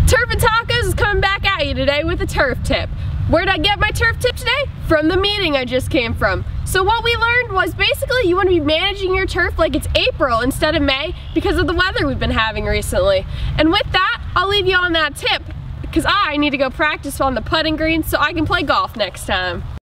Turf and Tacos is coming back at you today with a turf tip. Where did I get my turf tip today? From the meeting I just came from. So what we learned was basically you want to be managing your turf like it's April instead of May because of the weather we've been having recently. And with that, I'll leave you on that tip because I need to go practice on the putting green so I can play golf next time.